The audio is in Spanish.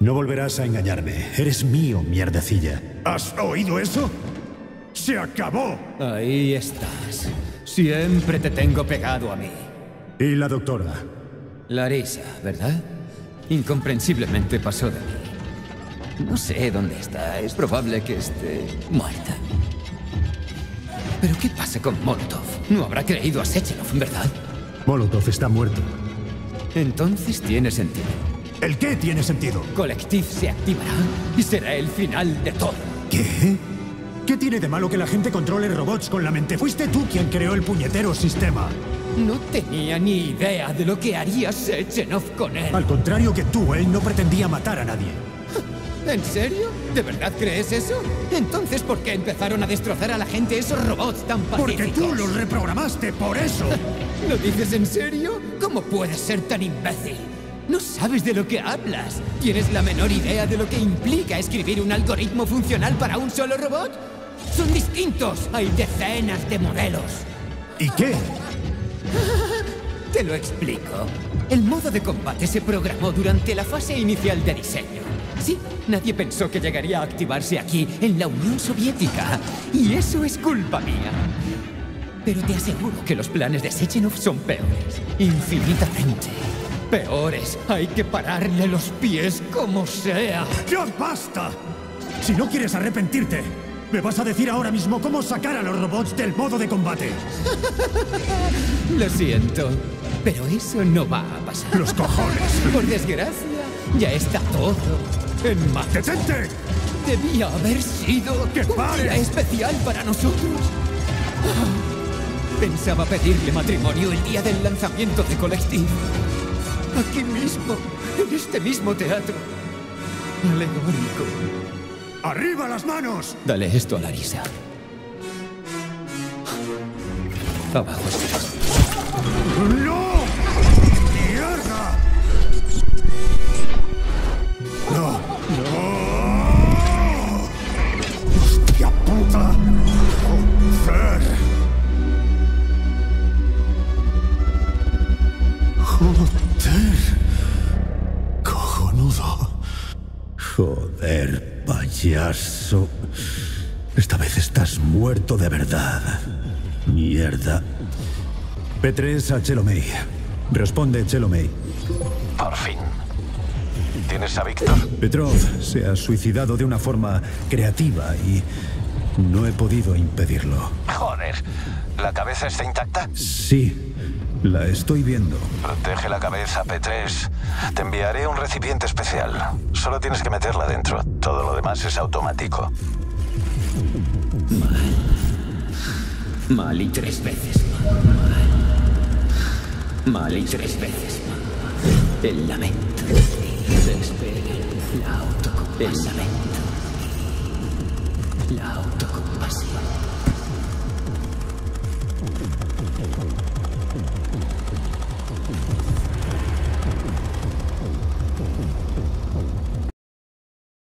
No volverás a engañarme. Eres mío, mierdecilla. ¿Has oído eso? ¡Se acabó! Ahí estás. Siempre te tengo pegado a mí. ¿Y la doctora? Larissa, ¿verdad? Incomprensiblemente pasó de mí. No sé dónde está. Es probable que esté muerta. ¿Pero qué pasa con Molotov? No habrá creído a Sechenov, ¿verdad? Molotov está muerto. Entonces tiene sentido. ¿El qué tiene sentido? Collective se activará y será el final de todo. ¿Qué? ¿Qué tiene de malo que la gente controle robots con la mente? Fuiste tú quien creó el puñetero sistema. No tenía ni idea de lo que haría Sechenov con él. Al contrario que tú, él no pretendía matar a nadie. ¿En serio? ¿De verdad crees eso? Entonces, ¿por qué empezaron a destrozar a la gente esos robots tan pacíficos? Porque tú los reprogramaste, por eso. ¿Lo dices en serio? ¿Cómo puedes ser tan imbécil? No sabes de lo que hablas. ¿Tienes la menor idea de lo que implica escribir un algoritmo funcional para un solo robot? Son distintos. Hay decenas de modelos. ¿Y qué? Te lo explico. El modo de combate se programó durante la fase inicial de diseño. Sí, nadie pensó que llegaría a activarse aquí, en la Unión Soviética. Y eso es culpa mía. Pero te aseguro que los planes de Sechenov son peores. Infinitamente peores. Hay que pararle los pies como sea. ¡Ya basta! Si no quieres arrepentirte, me vas a decir ahora mismo cómo sacar a los robots del modo de combate. Lo siento, pero eso no va a pasar. ¡Los cojones! Por desgracia, ya está todo en marcha. ¡Detente! Debía haber sido ¡Que un pare! día especial para nosotros. Pensaba pedirle matrimonio el día del lanzamiento de Collective. Aquí mismo, en este mismo teatro. Alegórico. ¡Arriba las manos! Dale esto a Larissa. Abajo estás. ¡No! ¡Mierda! ¡No! ¡No! ¡Hostia puta! ¡Joder! ¡Joder! ¡Cojonudo! Joder, payaso. Esta vez estás muerto de verdad. Mierda. P3 a Chelomey. Responde, Chelomey. Por fin. ¿Tienes a Víctor? Petrov se ha suicidado de una forma creativa y no he podido impedirlo. Joder. ¿La cabeza está intacta? Sí, la estoy viendo. Protege la cabeza, P3. Te enviaré un recipiente especial. Solo tienes que meterla dentro. Todo lo demás es automático. Mal y 3 veces mal y 3 veces mal. El lamento. Despegue. La autocompasión. El lamento. La autocompasión.